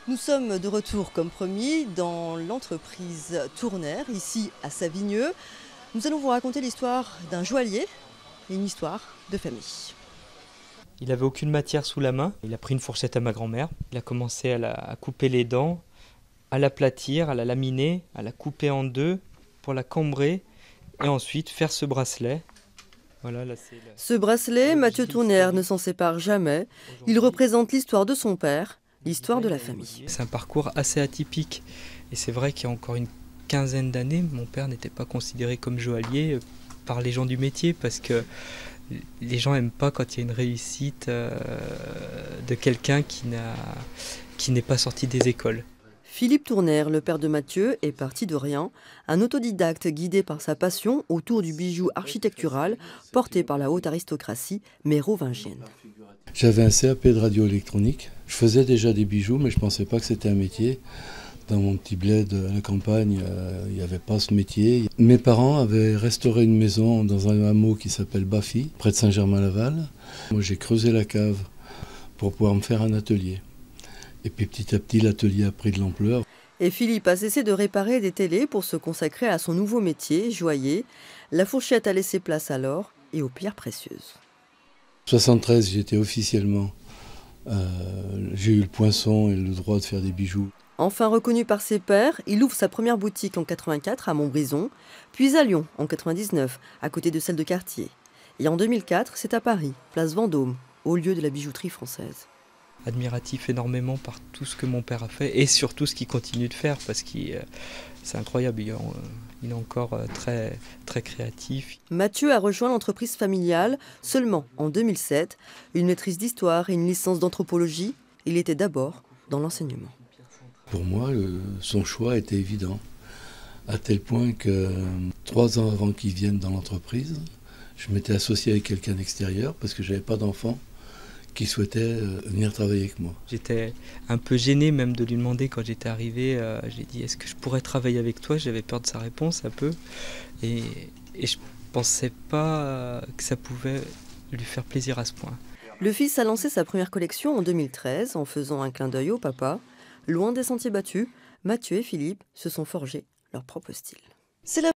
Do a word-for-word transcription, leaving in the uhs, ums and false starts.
Nous sommes de retour, comme promis, dans l'entreprise Tournaire, ici à Savigneux. Nous allons vous raconter l'histoire d'un joaillier et une histoire de famille. Il n'avait aucune matière sous la main. Il a pris une fourchette à ma grand-mère. Il a commencé à, la, à couper les dents, à l'aplatir, à la laminer, à la couper en deux pour la cambrer et ensuite faire ce bracelet. Voilà, là, c'est le... Ce bracelet, Mathieu Tournaire ne s'en sépare jamais. Il représente l'histoire de son père, l'histoire de la famille. C'est un parcours assez atypique. Et c'est vrai qu'il y a encore une quinzaine d'années, mon père n'était pas considéré comme joaillier par les gens du métier parce que les gens n'aiment pas quand il y a une réussite euh, de quelqu'un qui n'a, qui n'est pas sorti des écoles. Philippe Tournaire, le père de Mathieu, est parti de rien, un autodidacte guidé par sa passion autour du bijou architectural porté par la haute aristocratie mérovingienne. J'avais un C A P de radioélectronique. Je faisais déjà des bijoux, mais je ne pensais pas que c'était un métier. Dans mon petit bled à la campagne, euh, il n'y avait pas ce métier. Mes parents avaient restauré une maison dans un hameau qui s'appelle Baffy, près de Saint-Germain-Laval. Moi, j'ai creusé la cave pour pouvoir me faire un atelier. Et puis petit à petit, l'atelier a pris de l'ampleur. Et Philippe a cessé de réparer des télés pour se consacrer à son nouveau métier, joaillier. La fourchette a laissé place à l'or et aux pierres précieuses. En soixante-treize, j'étais officiellement, euh, j'ai eu le poinçon et le droit de faire des bijoux. Enfin reconnu par ses pairs, il ouvre sa première boutique en quatre-vingt-quatre à Montbrison, puis à Lyon en quatre-vingt-dix-neuf, à côté de celle de Cartier. Et en deux mille quatre, c'est à Paris, place Vendôme, au lieu de la bijouterie française. Admiratif énormément par tout ce que mon père a fait et surtout ce qu'il continue de faire parce que c'est incroyable, il est, il est encore très, très créatif. Mathieu a rejoint l'entreprise familiale seulement en deux mille sept, une maîtrise d'histoire et une licence d'anthropologie. Il était d'abord dans l'enseignement. Pour moi, le, son choix était évident, à tel point que trois ans avant qu'il vienne dans l'entreprise, je m'étais associé avec quelqu'un d'extérieur parce que je n'avais pas d'enfant qui souhaitait venir travailler avec moi. J'étais un peu gêné même de lui demander quand j'étais arrivé, euh, j'ai dit est-ce que je pourrais travailler avec toi? J'avais peur de sa réponse un peu et, et je pensais pas que ça pouvait lui faire plaisir à ce point. Le fils a lancé sa première collection en deux mille treize en faisant un clin d'œil au papa. Loin des sentiers battus, Mathieu et Philippe se sont forgés leur propre style. C'est la